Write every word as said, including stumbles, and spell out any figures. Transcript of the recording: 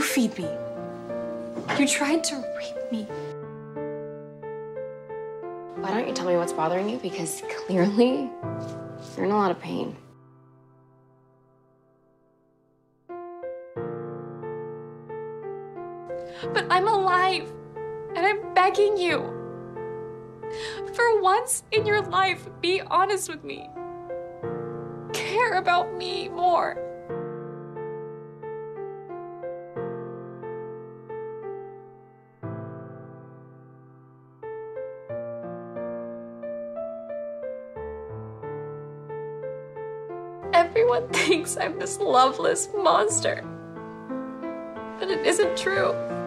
feed me. You tried to rape me. Why don't you tell me what's bothering you? Because clearly, you're in a lot of pain. But I'm alive, and I'm begging you. For once in your life, be honest with me. Care about me more. Everyone thinks I'm this loveless monster. But it isn't true.